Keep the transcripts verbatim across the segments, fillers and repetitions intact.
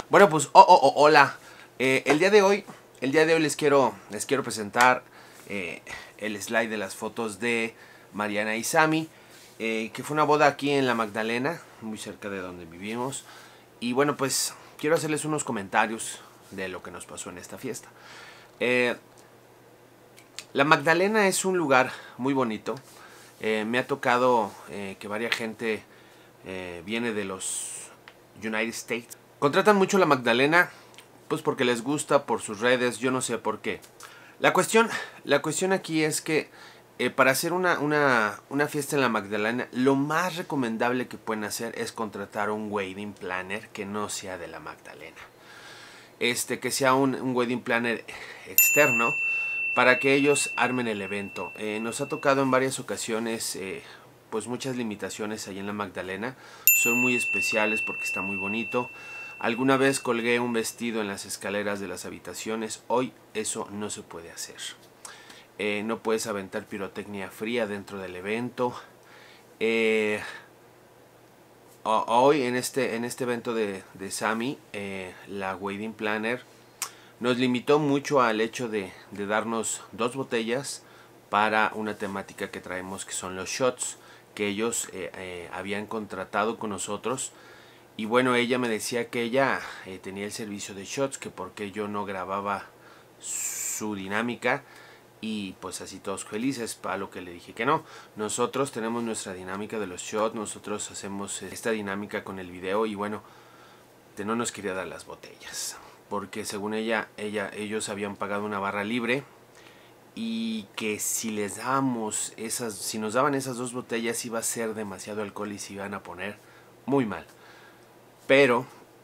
Bueno, pues, oh, oh, oh, hola. Eh, el día de hoy, el día de hoy les quiero, les quiero presentar eh, el slide de las fotos de Mariana y Sammy, eh, que fue una boda aquí en La Magdalena, muy cerca de donde vivimos. Y bueno, pues quiero hacerles unos comentarios de lo que nos pasó en esta fiesta. Eh, La Magdalena es un lugar muy bonito. Eh, me ha tocado eh, que varias gente eh, viene de los United States. Contratan mucho La Magdalena, pues porque les gusta, por sus redes, yo no sé por qué. La cuestión, la cuestión aquí es que eh, para hacer una, una, una fiesta en La Magdalena, lo más recomendable que pueden hacer es contratar un wedding planner que no sea de La Magdalena. Este, que sea un, un wedding planner externo, para que ellos armen el evento. Eh, nos ha tocado en varias ocasiones eh, pues muchas limitaciones ahí en La Magdalena. Son muy especiales porque está muy bonito. Alguna vez colgué un vestido en las escaleras de las habitaciones. Hoy eso no se puede hacer. Eh, no puedes aventar pirotecnia fría dentro del evento. Eh, hoy en este, en este evento de, de Sammy, eh, la wedding planner nos limitó mucho al hecho de, de darnos dos botellas para una temática que traemos, que son los shots que ellos eh, eh, habían contratado con nosotros. Y bueno, ella me decía que ella eh, tenía el servicio de shots, que porque yo no grababa su dinámica. Y pues así todos felices, para lo que le dije que no. Nosotros tenemos nuestra dinámica de los shots, nosotros hacemos esta dinámica con el video. Y bueno, no nos quería dar las botellas, porque según ella, ella ellos habían pagado una barra libre, y que si les dábamos esas, si nos daban esas dos botellas, iba a ser demasiado alcohol y se iban a poner muy mal. Pero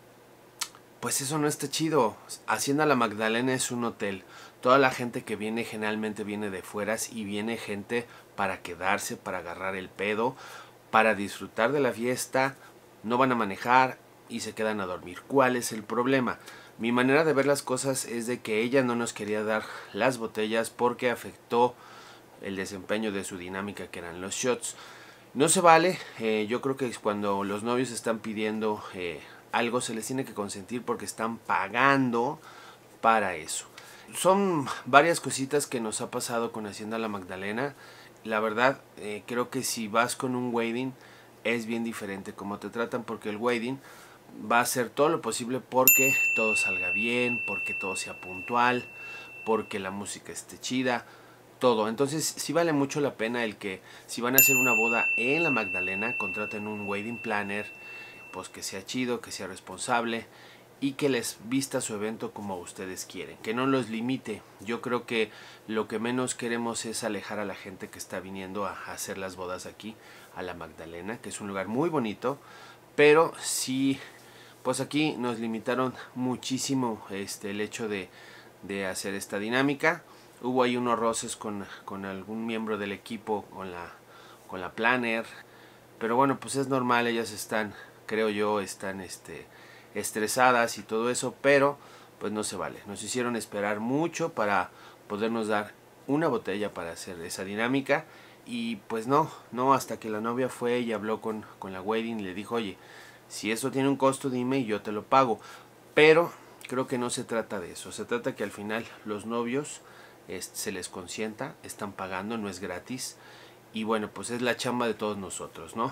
pues eso no está chido. Hacienda La Magdalena es un hotel. Toda la gente que viene generalmente viene de fueras, y viene gente para quedarse, para agarrar el pedo, para disfrutar de la fiesta. No van a manejar y se quedan a dormir. ¿Cuál es el problema? Mi manera de ver las cosas es de que ella no nos quería dar las botellas porque afectó el desempeño de su dinámica, que eran los shots. No se vale. Eh, yo creo que cuando los novios están pidiendo eh, algo, se les tiene que consentir porque están pagando para eso. Son varias cositas que nos ha pasado con Hacienda La Magdalena. La verdad, eh, creo que si vas con un wedding es bien diferente como te tratan, porque el wedding va a hacer todo lo posible porque todo salga bien, porque todo sea puntual, porque la música esté chida, todo. Entonces sí vale mucho la pena el que si van a hacer una boda en La Magdalena, contraten un wedding planner, pues que sea chido, que sea responsable y que les vista su evento como ustedes quieren, que no los limite. Yo creo que lo que menos queremos es alejar a la gente que está viniendo a hacer las bodas aquí a La Magdalena, que es un lugar muy bonito, pero sí, pues aquí nos limitaron muchísimo este, el hecho de, de hacer esta dinámica. Hubo ahí unos roces con, con algún miembro del equipo, con la, con la planner, pero bueno, pues es normal, ellas están, creo yo, están este, estresadas y todo eso, pero pues no se vale. Nos hicieron esperar mucho para podernos dar una botella para hacer esa dinámica, y pues no, no, hasta que la novia fue y habló con, con la wedding y le dijo, oye, si eso tiene un costo, dime y yo te lo pago. Pero creo que no se trata de eso, se trata que al final los novios este, se les consienta, están pagando, no es gratis. Y bueno, pues es la chamba de todos nosotros, ¿no?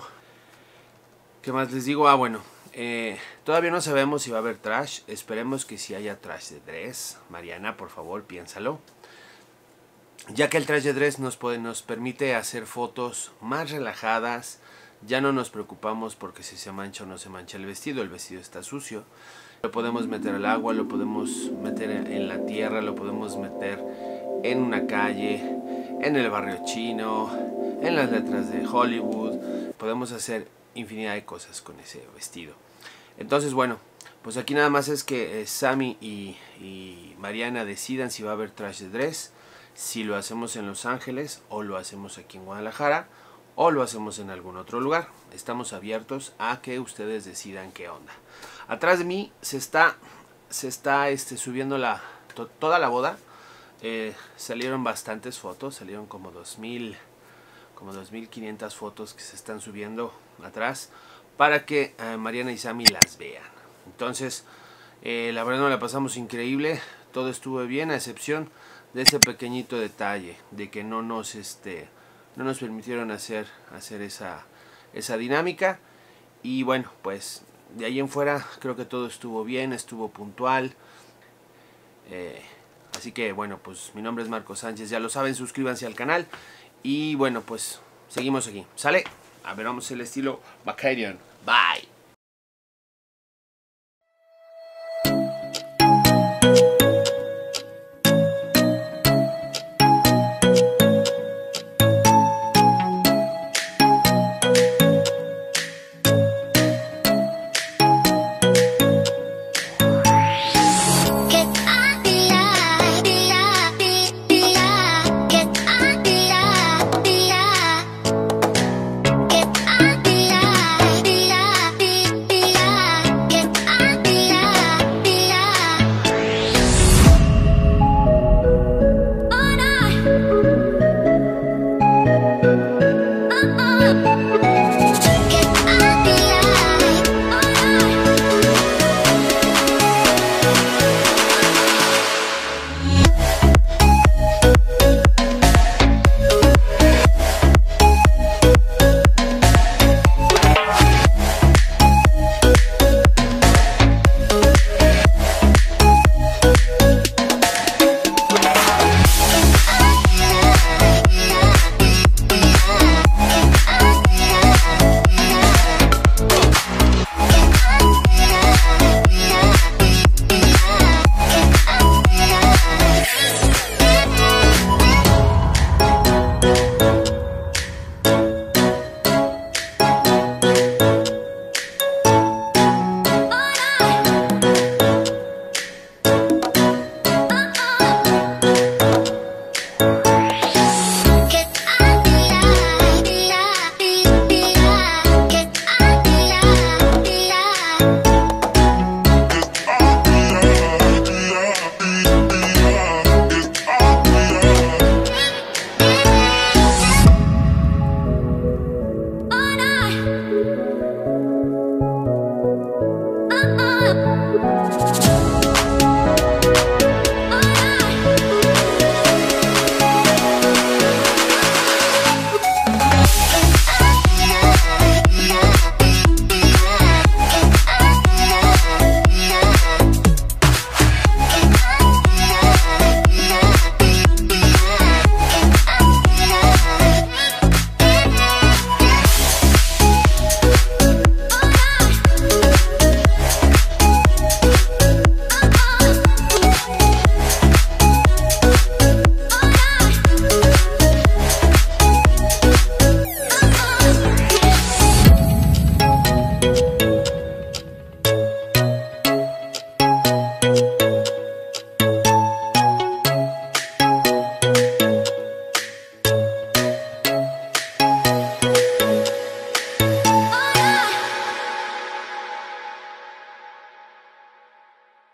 ¿Qué más les digo? Ah, bueno, eh, todavía no sabemos si va a haber trash. Esperemos que si haya trash de dress. Mariana, por favor, piénsalo. Ya que el trash de dress nos, puede, nos permite hacer fotos más relajadas. Ya no nos preocupamos porque si se mancha o no se mancha el vestido. El vestido está sucio. Lo podemos meter al agua, lo podemos meter en la tierra, lo podemos meter en una calle, en el barrio chino, en las letras de Hollywood. Podemos hacer infinidad de cosas con ese vestido. Entonces, bueno, pues aquí nada más es que eh, Sammy y, y Mariana decidan si va a haber trash de dress, si lo hacemos en Los Ángeles o lo hacemos aquí en Guadalajara o lo hacemos en algún otro lugar. Estamos abiertos a que ustedes decidan qué onda. Atrás de mí se está, se está este, subiendo la, to, toda la boda. Eh, salieron bastantes fotos, salieron como dos mil, como dos mil quinientas fotos que se están subiendo atrás para que eh, Mariana y Sammy las vean. Entonces, Eh, la verdad nos la pasamos increíble, todo estuvo bien a excepción de ese pequeñito detalle de que no nos este no nos permitieron hacer hacer esa esa dinámica. Y bueno, pues de ahí en fuera creo que todo estuvo bien, estuvo puntual. Eh, así que bueno, pues mi nombre es Marco Sánchez, ya lo saben, suscríbanse al canal. Y bueno, pues seguimos aquí. ¿Sale? A ver, vamos el estilo Bacarian. Bye.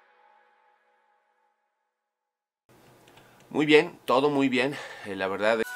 Muy bien, todo muy bien, eh, la verdad.